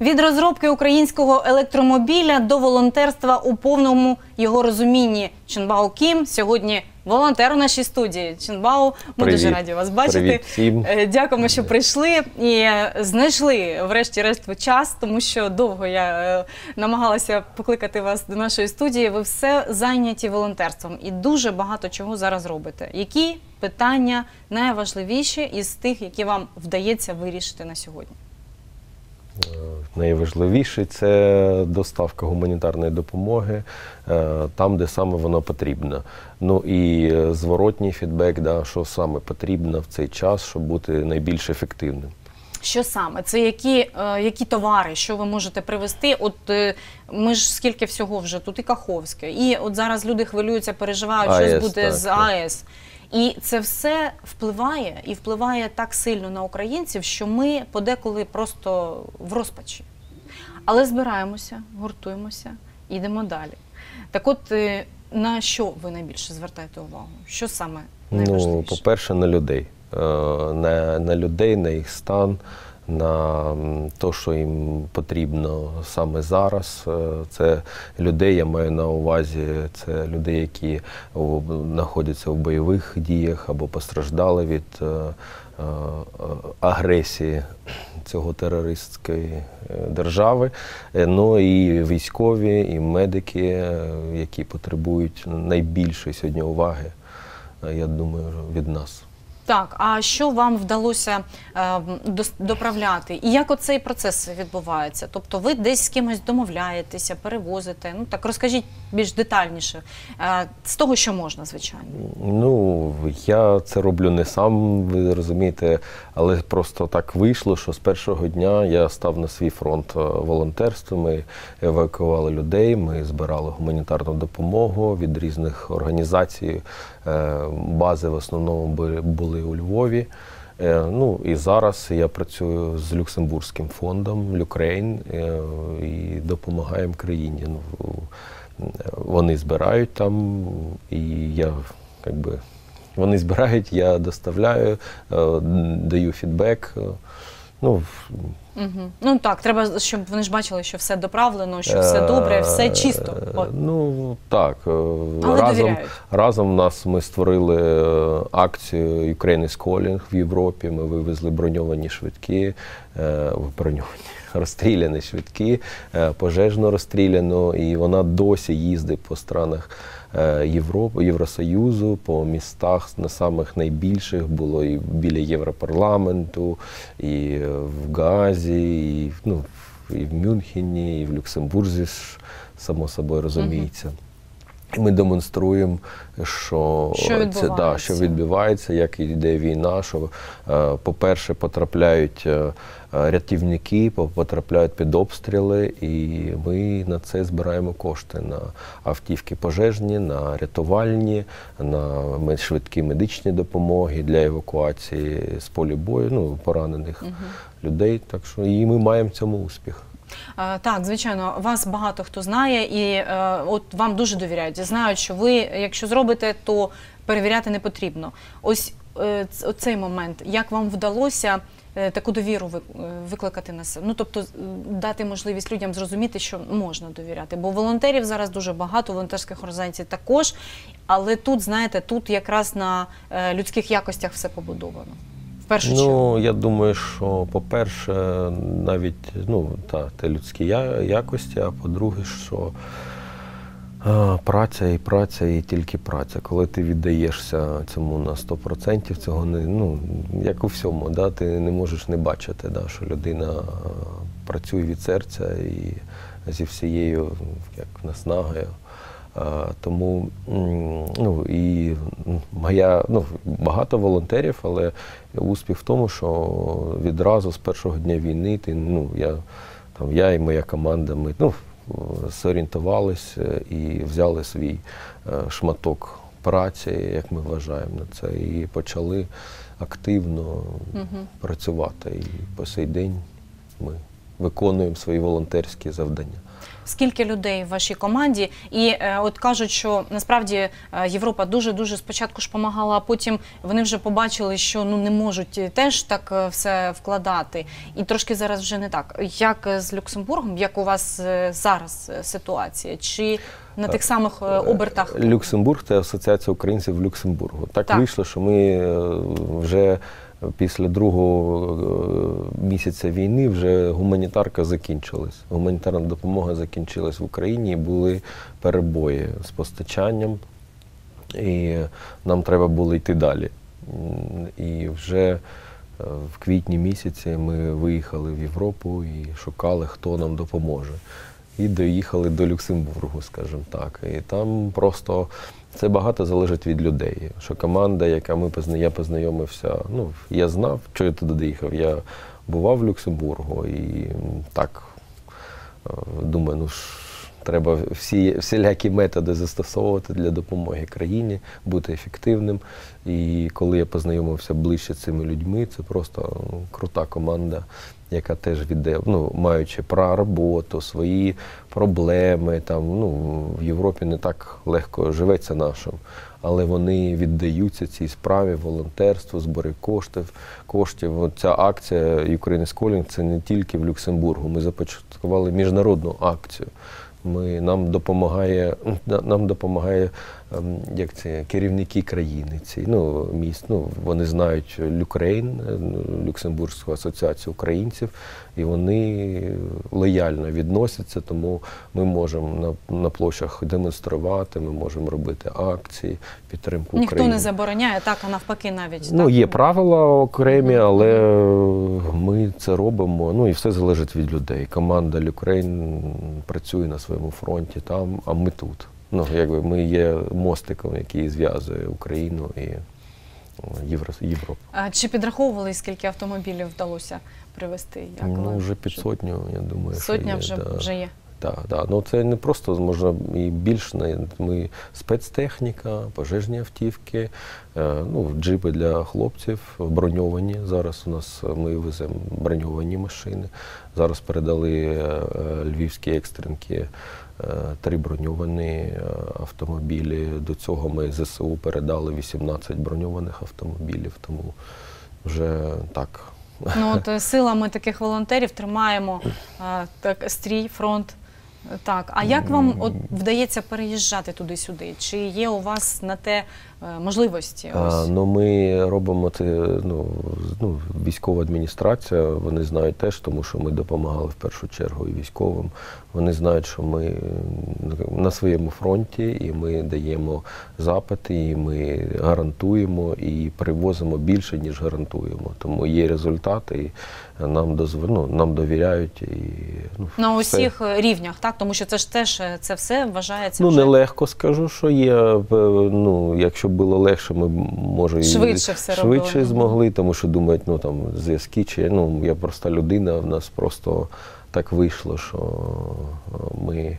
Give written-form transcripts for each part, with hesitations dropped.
Від розробки українського електромобіля до волонтерства у повному його розумінні. Чунбао Кім сьогодні волонтер у нашій студії. Чунбао, ми дуже раді вас бачити. Привіт всім. Дякуємо, що прийшли і знайшли врешті-решт час, тому що довго я намагалася покликати вас до нашої студії. Ви все зайняті волонтерством і дуже багато чого зараз робите. Які питання найважливіші із тих, які вам вдається вирішити на сьогодні? Найважливіше – це доставка гуманітарної допомоги там, де саме вона потрібна. Ну і зворотній фідбек, що саме потрібно в цей час, щоб бути найбільш ефективним. Що саме? Це які товари, що ви можете привезти? От ми ж скільки всього вже, тут і Каховське, і от зараз люди хвилюються, переживають, що буде з АЕС. І це все впливає, і впливає так сильно на українців, що ми подеколи просто в розпачі. Але збираємося, гуртуємося, йдемо далі. Так от, на що ви найбільше звертаєте увагу? Що саме найважливіше? Ну, по-перше, на людей. На людей, на їх стан, на те, що їм потрібно саме зараз. Це людей, я маю на увазі, це людей, які знаходяться в бойових діях або постраждали від агресії цього терористської держави. Ну і військові, і медики, які потребують найбільшої сьогодні уваги, я думаю, від нас. Так, а що вам вдалося доправляти? І як оцей процес відбувається? Тобто ви десь з кимось домовляєтеся, перевозите? Ну так, розкажіть більш детальніше, з того, що можна, звичайно. Ну, я це роблю не сам, ви розумієте, але просто так вийшло, що з першого дня я став на свій фронт волонтерства, ми евакуювали людей, ми збирали гуманітарну допомогу від різних організацій, бази в основному були у Львові. Ну і зараз я працюю з Люксембурзьким фондом «Люкрейн» і допомагаємо країні. Вони збирають там, і я, вони збирають, я доставляю, даю фідбек. Ну так, треба, щоб вони ж бачили, що все доправлено, що все добре, все чисто. Ну так, разом ми створили акцію «Ukraine is Calling» в Європі, ми вивезли броньовані швидкі, розстріляні швидкі, пожежно розстріляно, і вона досі їздить по странах Євросоюзу, по містах на самих найбільших, було і біля Європарламенту, і в Гаазі, і в Мюнхені, і в Люксембурзі, само собою розуміється. Ми демонструємо, що відбувається, як йде війна, що, по-перше, потрапляють рятівники, потрапляють під обстріли, і ми на це збираємо кошти на автівки пожежні, на рятувальні, на швидкі медичні допомоги для евакуації з полю бою, поранених людей. Так що і ми маємо в цьому успіх. Так, звичайно, вас багато хто знає і от вам дуже довіряють. Знають, що ви, якщо зробите, то перевіряти не потрібно. Ось цей момент, як вам вдалося таку довіру викликати на себе? Ну, тобто, дати можливість людям зрозуміти, що можна довіряти. Бо волонтерів зараз дуже багато, волонтерських організацій також, але тут, знаєте, тут якраз на людських якостях все побудовано. Ну, я думаю, що, по-перше, навіть, те людські якості, а по-друге, що праця і тільки праця. Коли ти віддаєшся цьому на 100%, цього не, як у всьому, ти не можеш не бачити, що людина працює від серця і зі всією наснагою. Тому багато волонтерів, але успіх в тому, що відразу з першого дня війни я і моя команда, ми зорієнтувалися і взяли свій шматок праці, як ми вважаємо на це, і почали активно працювати. І по сей день ми виконуємо свої волонтерські завдання. Скільки людей в вашій команді? І от кажуть, що насправді Європа дуже-дуже спочатку ж допомагала, а потім вони вже побачили, що ну, не можуть теж так все вкладати. І трошки зараз вже не так. Як з Люксембургом, як у вас зараз ситуація? Чи на тих самих обертах? Люксембург – це Асоціація українців в Люксембургу. Так вийшло, що ми вже після другого місяця війни вже гуманітарка закінчилась. Гуманітарна допомога закінчилась в Україні, і були перебої з постачанням, і нам треба було йти далі. І вже в квітні місяці ми виїхали в Європу і шукали, хто нам допоможе. І доїхали до Люксембургу, скажімо так. І там просто це багато залежить від людей. Що команда, я познайомився, ну, я знав, що я туди доїхав. Я бував в Люксембургу і так думаю, ну треба всілякі методи застосовувати для допомоги країні, бути ефективним. І коли я познайомився ближче з цими людьми, це просто крута команда, яка теж віддає, ну, маючи роботу, свої проблеми, там, ну, в Європі не так легко живеться нашим, але вони віддаються цій справі, волонтерству, зборі коштів. От ця акція Ukraine is Calling – це не тільки в Люксембургу, ми започаткували міжнародну акцію. Нам допомагає як це, керівники країни ці, ну, міст, ну, вони знають Люкрейн, Люксембурзьку асоціацію українців, і вони лояльно відносяться, тому ми можемо на площах демонструвати, ми можемо робити акції, підтримку України. Ніхто не забороняє, так, а навпаки навіть. Ну, так? Є правила окремі, але ми це робимо, ну, і все залежить від людей. Команда Люкрейн працює на своєму фронті там, а ми тут. Ну, якби ми є мостиком, який зв'язує Україну і Європу. А чи підраховували, скільки автомобілів вдалося привезти? Як ну, вже під сотню, я думаю, сотня що є. вже є? Так, да. Ну це не просто, можна і більш, ми спецтехніка, пожежні автівки, ну, джипи для хлопців, броньовані. Зараз у нас ми веземо броньовані машини. Зараз передали львівські екстренки 3 броньовані автомобілі. До цього ми ЗСУ передали 18 броньованих автомобілів, тому вже так. Ну от силами таких волонтерів тримаємо так, стрій, фронт. Так, а як вам от вдається переїжджати туди-сюди? Чи є у вас на те можливості? Ну, ми робимо це, ну, військова адміністрація, вони знають теж, тому що ми допомагали в першу чергу і військовим. Вони знають, що ми на своєму фронті, і ми даємо запити, і ми гарантуємо, і привозимо більше, ніж гарантуємо. Тому є результати, і нам довіряють. І, ну, на усіх рівнях, так? Тому що це ж теж, це все вважається. Ну, вже... нелегко скажу, що є, ну, якщо було легше, ми, може, швидше змогли, тому що думають, ну, там, зв'язки, чи, ну, я проста людина, в нас просто так вийшло, що ми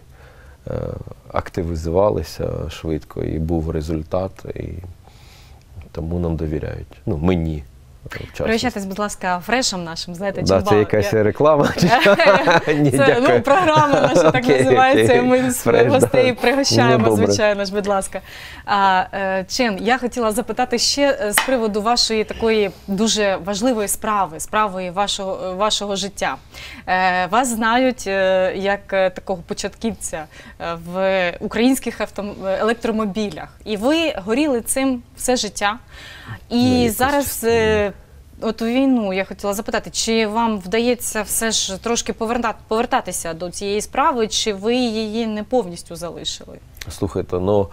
активізувалися швидко, і був результат, і тому нам довіряють, ну, мені. Пригощайтесь, будь ласка, фрешем нашим, знаєте, да, це якась реклама? Ні, це, ну, програма наша так називається, ми своїх гостей пригощаємо, звичайно ж, будь ласка. Чен, я хотіла запитати ще з приводу вашої такої дуже важливої справи вашого життя. Вас знають як такого початківця в українських електромобілях, і ви горіли цим все життя. І зараз, от у війну, я хотіла запитати, чи вам вдається все ж трошки повертатися до цієї справи, чи ви її не повністю залишили? Слухайте, ну,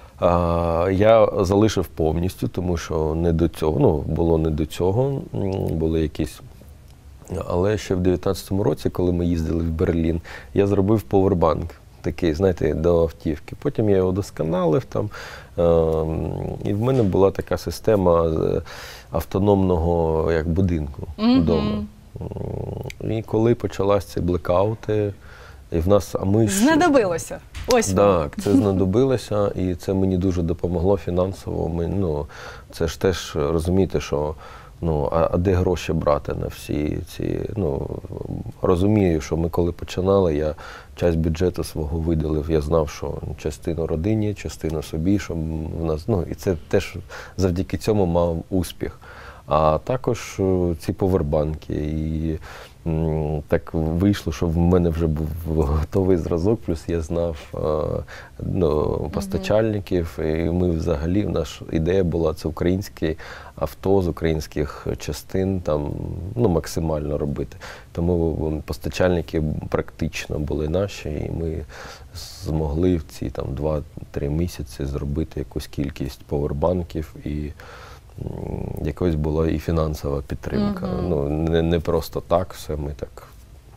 я залишив повністю, тому що не до цього, ну, було не до цього, були якісь... Але ще в 2019 році, коли ми їздили в Берлін, я зробив повербанк. Такий, знаєте, до автівки. Потім я його удосконалив там, і в мене була така система автономного як будинку вдома. І коли почалися ці блекаути, і в нас... Знадобилося. Ось. Так, це знадобилося, і це мені дуже допомогло фінансово. Ну, це ж теж, розумієте, що Ну, а де гроші брати на всі ці, ну, розумію, що ми коли починали, я часть бюджету свого виділив, я знав, що частину родині, частину собі, щоб в нас, ну, і це теж завдяки цьому мав успіх. А також ці повербанки. І так вийшло, що в мене вже був готовий зразок, плюс я знав постачальників, і ми взагалі, наша ідея була це українське авто з українських частин там, ну, максимально робити. Тому постачальники практично були наші, і ми змогли в ці там 2-3 місяці зробити якусь кількість повербанків, і якось була і фінансова підтримка. Ну, не просто так все, ми так.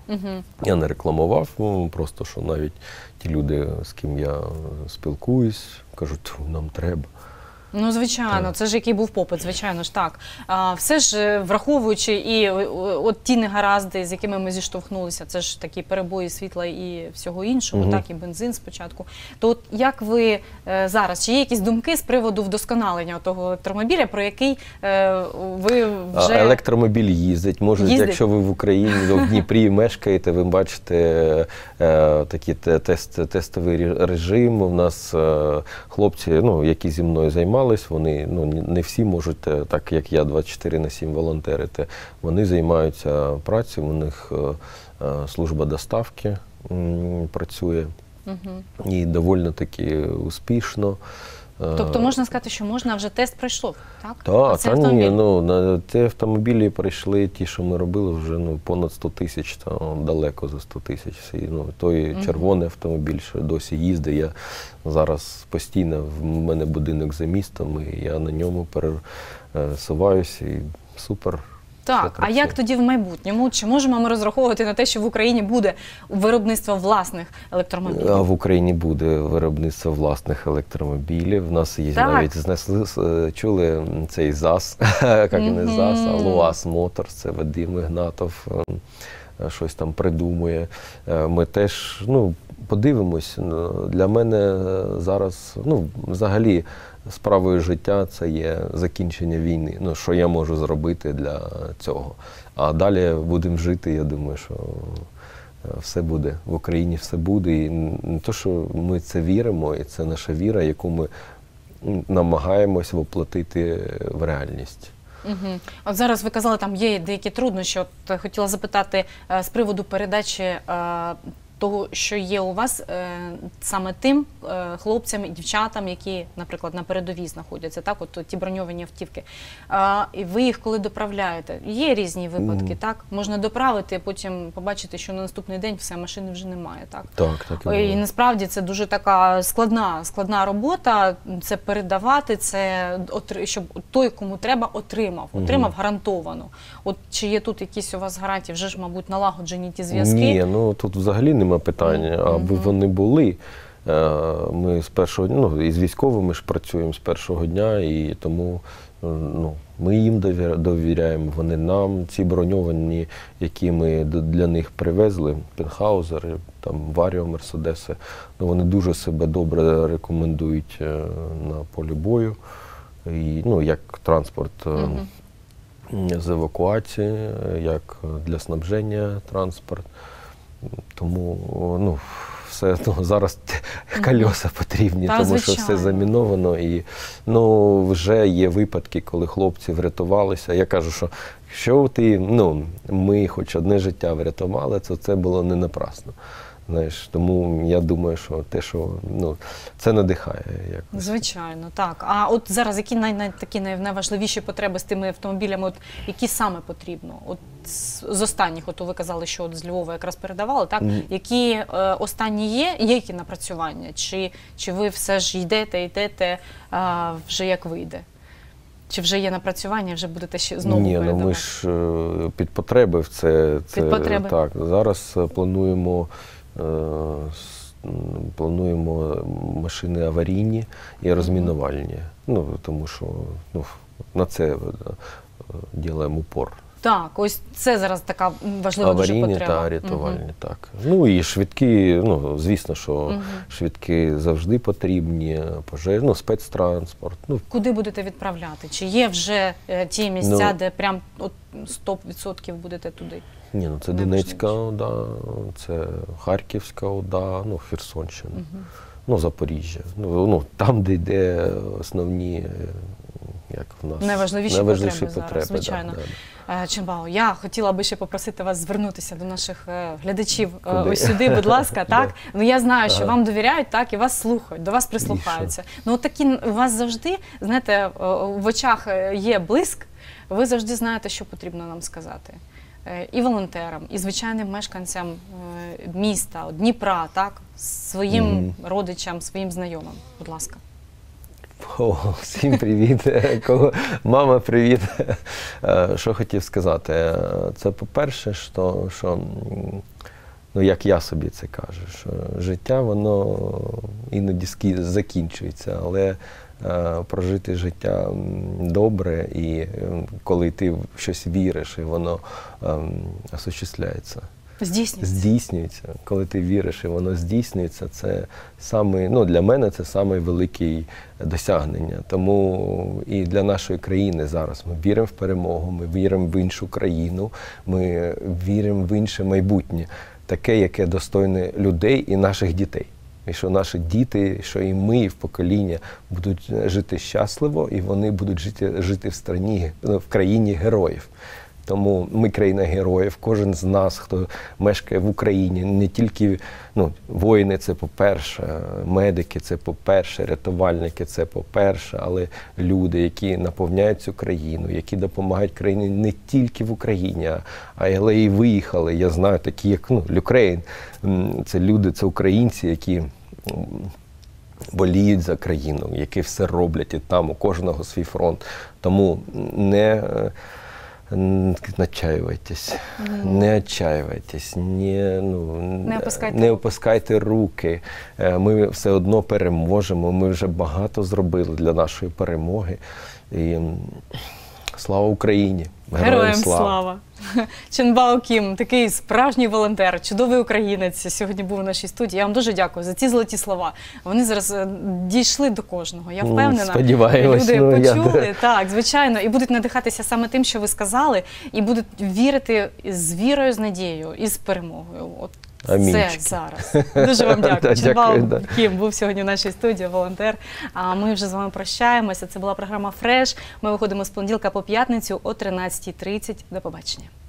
Я не рекламував, просто що навіть ті люди, з ким я спілкуюсь, кажуть, нам треба. Ну, звичайно, це ж який був попит, звичайно ж так. Все ж враховуючи і от ті негаразди, з якими ми зіштовхнулися, це ж такі перебої світла і всього іншого, так, і бензин спочатку. То от як ви зараз, чи є якісь думки з приводу вдосконалення того електромобіля, про який ви вже… Електромобіль їздить. Може, якщо ви в Україні, в Дніпрі мешкаєте, ви бачите такий тестовий режим. У нас хлопці, ну, які зі мною займалися, вони, ну, не всі можуть, так як я, 24/7 волонтерити. Вони займаються працею, у них служба доставки працює. І доволі таки успішно. Тобто можна сказати, що можна, вже тест пройшов, так? Так, ні, ну, на ті автомобілі прийшли ті, що ми робили, вже, ну, понад 100 тисяч, там, далеко за 100 тисяч. Ну, той червоний автомобіль, що досі їздить, я зараз постійно, в мене будинок за містом, і я на ньому пересуваюся, і супер. Так, а як тоді в майбутньому? Чи можемо ми розраховувати на те, що в Україні буде виробництво власних електромобілів? А в Україні буде виробництво власних електромобілів. У нас є навіть, чули цей ЗАЗ, як не ЗАЗ, а ЛУАЗ Моторс, це Вадим Ігнатов щось там придумує. Ми теж, ну, подивимось. Для мене зараз, ну, взагалі, справою життя це є закінчення війни. Ну, що я можу зробити для цього. А далі будемо жити, я думаю, що все буде. В Україні все буде. І не то, що ми це віримо, і це наша віра, яку ми намагаємось воплотити в реальність. От зараз ви казали, там є деякі труднощі. От хотіла запитати з приводу передачі того, що є у вас, саме тим хлопцям і дівчатам, які, наприклад, на передовій знаходяться, так, от ті броньовані автівки. І ви їх коли доправляєте, є різні випадки, так? Можна доправити, а потім побачити, що на наступний день все, машини вже немає, так? Так. І насправді це дуже така складна робота, це передавати, це щоб той, кому треба, отримав гарантовано. От чи є тут якісь у вас гарантії, вже ж, мабуть, налагоджені ті зв'язки? Ні, ну тут взагалі нема питання, аби вони були. Ми з першого дня, ну, і з військовими ж працюємо з першого дня, і тому, ну, ми їм довіряємо, вони нам. Ці броньовані, які ми для них привезли, Пенхаузери, там, Варіо, Мерседеси, ну, вони дуже себе добре рекомендують на полі бою, і, ну, як транспорт з евакуації, як для снабження транспорт. Тому, ну, все, ну, зараз кольоса потрібні, тому що все заміновано. І, ну, вже є випадки, коли хлопці врятувалися. Я кажу, що якщо ми хоч одне життя врятували, то це було не напрасно. Знаєш, тому я думаю, що те, що, ну, це надихає. Якось. Звичайно, так. А от зараз які такі найважливіші потреби з тими автомобілями, от які саме потрібно? От з останніх, от ви казали, що от з Львова якраз передавали, так? Які останні є які напрацювання? Чи ви все ж йдете вже як вийде? Чи вже є напрацювання, вже будете ще знову передавати? Ні, ну ми ж під потреби в це. Під потреби? Так, зараз плануємо машини аварійні і розмінувальні. Ну, тому що, ну, на це робимо упор Так, ось це зараз така важлива дуже Аварійні потреба. та рятувальні, так. Ну і швидкі, ну, звісно, що швидкі завжди потрібні, спецтранспорт. Ну, Куди будете відправляти? Чи є вже ті місця, де прям от 100% будете туди? Ні, ну це Донецька ОДА, це Харківська ОДА, ну, Херсонщина, ну, Запоріжжя. Ну, там, де йде основні, як в нас, найважливіші потреби зараз, звичайно. Да. Чимбао, я хотіла би ще попросити вас звернутися до наших глядачів ось сюди, будь ласка, так? Ну, я знаю, що вам довіряють, так, і вас слухають, до вас прислухаються. Ну, от такі у вас завжди, знаєте, в очах є блиск, ви завжди знаєте, що потрібно нам сказати. І волонтерам, і звичайним мешканцям міста, Дніпра, так, своїм родичам, своїм знайомим. Будь ласка. Всім привіт. Мама, привіт. Що хотів сказати? Це по-перше, що ну, як я собі це кажу, що життя, воно іноді закінчується, але прожити життя добре, і коли ти в щось віриш, і воно осуществляється. Здійснюється. Коли ти віриш і воно здійснюється, це саме, ну, для мене це саме велике досягнення. Тому і для нашої країни зараз ми віримо в перемогу, ми віримо в іншу країну, ми віримо в інше майбутнє, таке, яке достойне людей і наших дітей. І що наші діти, що і ми, і в покоління будуть жити щасливо, і вони будуть жити в країні героїв. Тому ми країна героїв, кожен з нас, хто мешкає в Україні, не тільки воїни – це по-перше, медики – це по-перше, рятувальники – це по-перше, але люди, які наповняють цю країну, які допомагають країні не тільки в Україні, але і виїхали. Я знаю такі, як Люкрейн. Це люди, це українці, які боліють за країну, які все роблять, і там у кожного свій фронт. Тому не отчаивайтесь, не опускайте руки. Ми все одно переможемо, ми вже багато зробили для нашої перемоги. І слава Україні! Героям слава! Чимбао Кім, такий справжній волонтер, чудовий українець, сьогодні був у нашій студії. Я вам дуже дякую за ці золоті слова. Вони зараз дійшли до кожного. Я впевнена, люди почули, так, звичайно, і будуть надихатися саме тим, що ви сказали, і будуть вірити з вірою, з надією і з перемогою. От це зараз. Дуже вам дякую. Чимбао Кім був сьогодні в нашій студії, волонтер. А ми вже з вами прощаємося. Це була програма «Фреш». Ми виходимо з понеділка по п'ятницю о 13:30. До побачення.